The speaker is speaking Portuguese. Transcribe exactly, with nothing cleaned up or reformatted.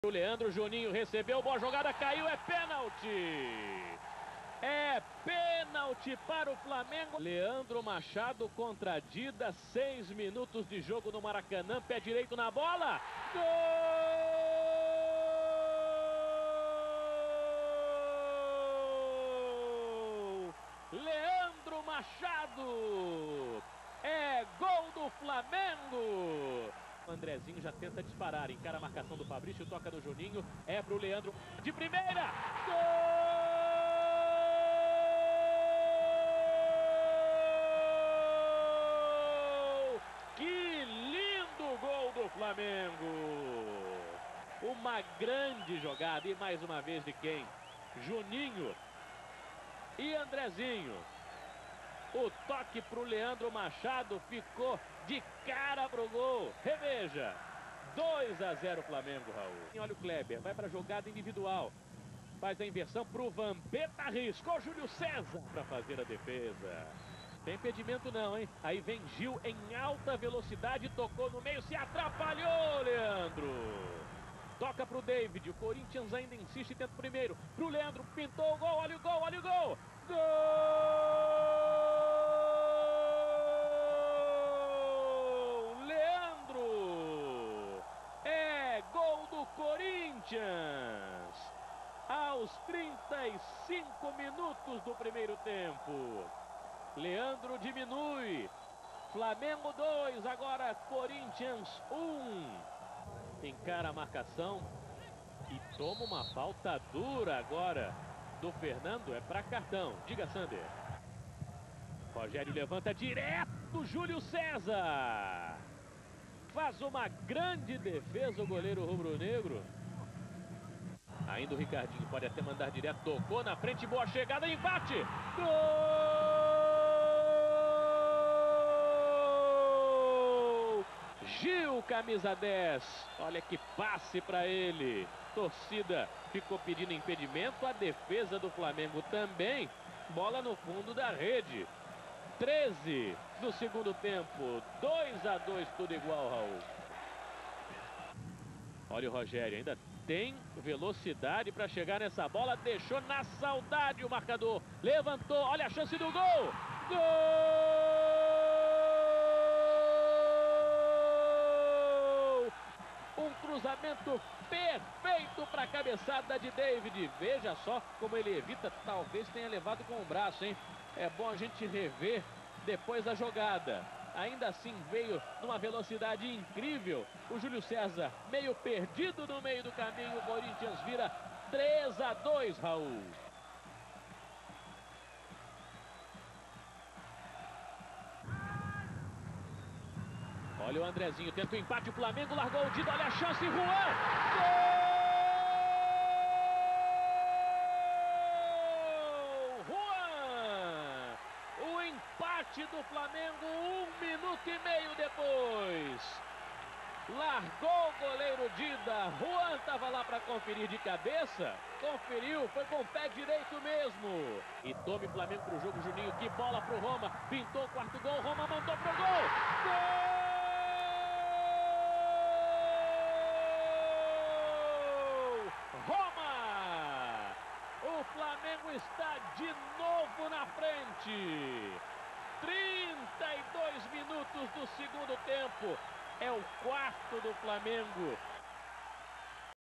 O Leandro Juninho recebeu, boa jogada, caiu, é pênalti! É pênalti para o Flamengo. Leandro Machado contra Dida, seis minutos de jogo no Maracanã, pé direito na bola, gol! Leandro Machado, é gol do Flamengo! O Andrezinho já tenta disparar, encara a marcação do Fabrício, toca no Juninho, é pro Leandro, de primeira, gol! Que lindo gol do Flamengo! Uma grande jogada, e mais uma vez de quem? Juninho e Andrezinho. O toque para o Leandro Machado ficou de cara pro gol. Reveja. dois a zero Flamengo, Raul. E olha o Kleber, vai para a jogada individual. Faz a inversão para o Vampeta, arriscou Júlio César para fazer a defesa. Tem impedimento não, hein? Aí vem Gil em alta velocidade, tocou no meio, se atrapalhou, Leandro. Toca para o David, o Corinthians ainda insiste, tenta o primeiro. Para o Leandro, pintou o gol, olha o gol, olha o gol. Gol! Leandro! É gol do Corinthians! Aos trinta e cinco minutos do primeiro tempo. Leandro diminui. Flamengo dois, agora Corinthians um. Encara a marcação e toma uma falta dura agora do Fernando, é para cartão. Diga, Sander. Rogério levanta direto, Júlio César. Faz uma grande defesa o goleiro rubro-negro. Ainda o Ricardinho pode até mandar direto, tocou na frente, boa chegada, empate. Gol! Gil, camisa dez. Olha que passe para ele. Torcida ficou pedindo impedimento, a defesa do Flamengo também. Bola no fundo da rede. treze do segundo tempo, dois a dois, tudo igual, Raul. Olha o Rogério, ainda tem velocidade para chegar nessa bola, deixou na saudade o marcador, levantou, olha a chance do gol! Gol! Um cruzamento perfeito para a cabeçada de David. Veja só como ele evita, talvez tenha levado com o braço, hein? É bom a gente rever depois da jogada. Ainda assim veio numa velocidade incrível. O Júlio César meio perdido no meio do caminho. O Corinthians vira três a dois, Raul. Olha o Andrezinho, tenta o empate, o Flamengo largou o Dida, olha a chance, Juan! Gol! Do Flamengo, um minuto e meio depois. Largou o goleiro Dida. Juan estava lá para conferir de cabeça. Conferiu, foi com o pé direito mesmo. E tome Flamengo para o jogo, Juninho. Que bola para o Roma. Pintou o quarto gol. Roma mandou pro gol. Gol! Roma! O Flamengo está de novo na frente. trinta e dois minutos do segundo tempo. É o quarto do Flamengo.